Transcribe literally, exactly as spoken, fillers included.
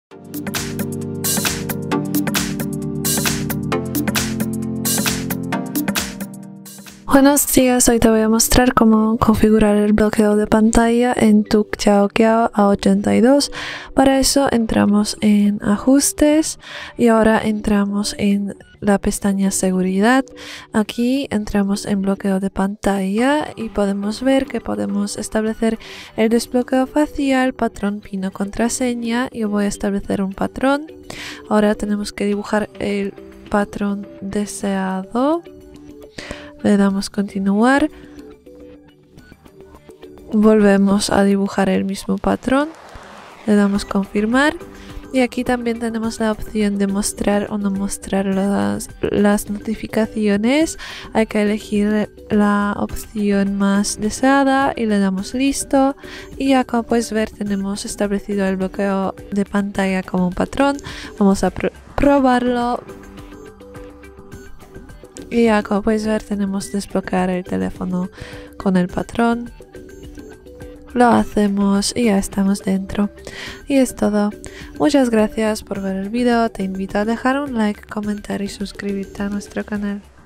Buenos días, hoy te voy a mostrar cómo configurar el bloqueo de pantalla en Tuk Xiaoqiao A ochenta y dos. Para eso entramos en ajustes y ahora entramos en la pestaña seguridad. Aquí entramos en bloqueo de pantalla y podemos ver que podemos establecer el desbloqueo facial, patrón PIN o contraseña. Yo voy a establecer un patrón. Ahora tenemos que dibujar el patrón deseado. Le damos continuar, volvemos a dibujar el mismo patrón, le damos confirmar y aquí también tenemos la opción de mostrar o no mostrar las, las notificaciones. Hay que elegir la opción más deseada y le damos listo y ya como puedes ver tenemos establecido el bloqueo de pantalla como un patrón. Vamos a pr probarlo. Y ya como puedes ver tenemos desbloquear el teléfono con el patrón. Lo hacemos y ya estamos dentro. Y es todo. Muchas gracias por ver el video. Te invito a dejar un like, comentar y suscribirte a nuestro canal.